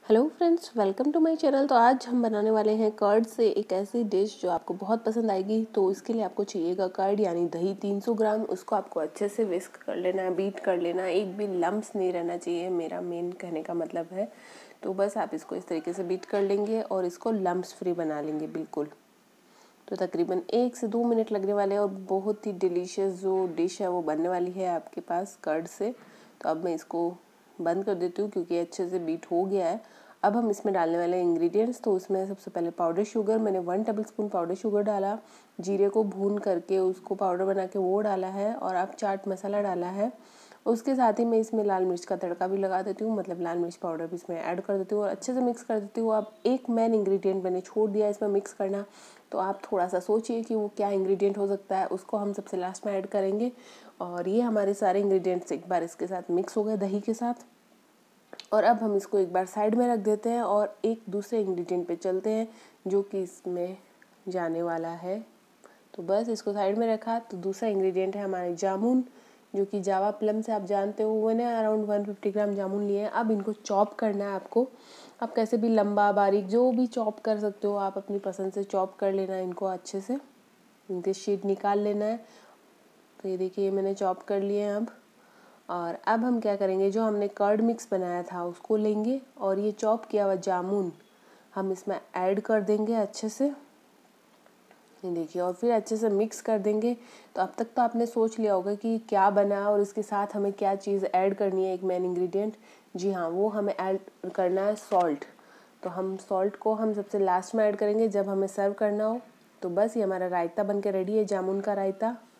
Hello friends, welcome to my channel. तो आज हम बनाने वाले हैं कर्ड से एक ऐसी डिश जो आपको बहुत पसंद आएगी। तो इसके लिए आपको चाहिएगा कर्ड यानी दही 300 ग्राम। उसको आपको अच्छे से विस्क कर लेना है, बीट कर लेना है। एक भी लम्स नहीं रहना चाहिए, मेरा मेन कहने का मतलब है। तो बस आप इसको इस तरीके से बीट कर लेंगे और इसको लम्स फ्री बना लेंगे बिल्कुल। तो तकरीबन 1 से 2 मिनट लगने वाले हैं और बहुत ही डिलीशियस जो डिश है वो बनने वाली है आपके पास कर्ड से। तो अब मैं इसको बंद कर देती हूँ क्योंकि अच्छे से बीट हो गया है। अब हम इसमें डालने वाले हैं इंग्रेडिएंट्स। तो उसमें सबसे पहले पाउडर शुगर, मैंने 1 टेबलस्पून पाउडर शुगर डाला। जीरे को भून करके उसको पाउडर बना के वो डाला है और अब चाट मसाला डाला है। उसके साथ ही मैं इसमें लाल मिर्च का तड़का भी लगा देती हूँ, मतलब लाल मिर्च पाउडर भी इसमें ऐड कर देती हूँ और अच्छे से मिक्स कर देती हूँ। अब एक मेन इंग्रेडिएंट मैंने छोड़ दिया इसमें मिक्स करना, तो आप थोड़ा सा सोचिए कि वो क्या इंग्रेडिएंट हो सकता है, उसको हम सबसे लास्ट में ऐड करेंगे। और ये हमारे सारे इंग्रेडिएंट्स एक बार इसके साथ मिक्स हो गए दही के साथ। और अब हम इसको एक बार साइड में रख देते हैं और एक दूसरे इंग्रेडिएंट पे चलते हैं जो कि इसमें जाने वाला है। तो बस इसको साइड में रखा। तो दूसरा इंग्रेडिएंट है हमारे जामुन, जो कि जावा प्लम से आप जानते हो। मैंने अराउंड 150 ग्राम जामुन लिए हैं। अब इनको चॉप करना है आपको। आप कैसे भी लंबा बारीक जो भी चॉप कर सकते हो, आप अपनी पसंद से चॉप कर लेना है इनको अच्छे से। इनके शीट निकाल लेना है। तो ये देखिए मैंने चॉप कर लिए हैं अब। और अब हम क्या करेंगे, जो हमने कर्ड मिक्स बनाया था उसको लेंगे और ये चॉप किया हुआ जामुन हम इसमें ऐड कर देंगे अच्छे से। ये देखिए और फिर अच्छे से मिक्स कर देंगे। तो अब तक तो आपने सोच लिया होगा कि क्या बना और इसके साथ हमें क्या चीज़ ऐड करनी है, एक मेन इंग्रेडिएंट। जी हाँ, वो हमें ऐड करना है सॉल्ट। तो हम सॉल्ट को हम सबसे लास्ट में ऐड करेंगे जब हमें सर्व करना हो। तो बस ये हमारा रायता बन के रेडी है, जामुन का रायता।